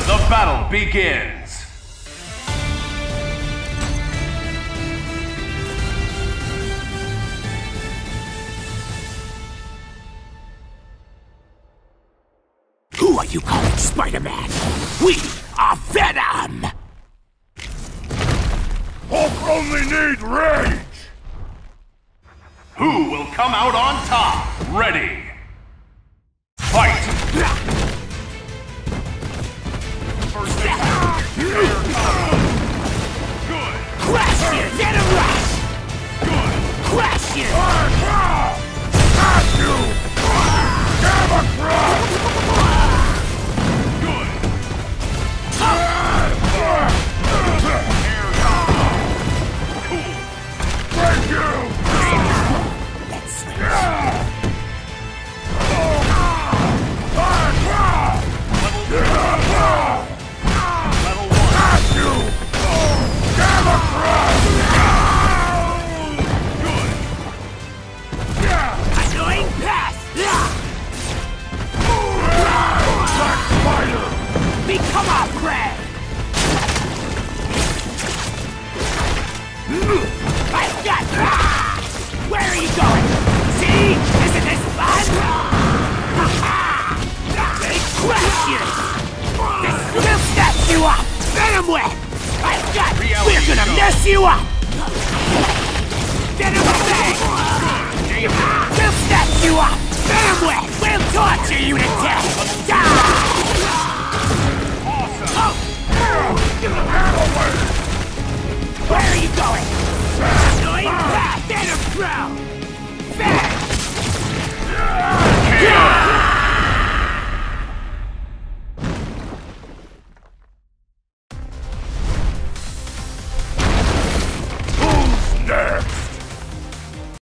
The battle begins! Who are you calling Spider-Man? We are Venom! Hulk only need rage! Who will come out on top? Ready! Fight! First attack! Good! Crash here! Venom rush! Good! Crash here! Got you! Gamma Crush! Good! Thank you! Let's switch. Level 1. Got you! Gamma Crush! Annoying pass! Black Spider! Become our prey! I've got... Where are you going? See? Isn't this fun? Big question! This will snap you up! Venom Web! I've got... We're gonna mess you up! Venom Bang! We'll snap you up! Venom Web! We'll torture you to death! Die! Awesome! Where are you going? Annoying path! Venom Crow! Venom!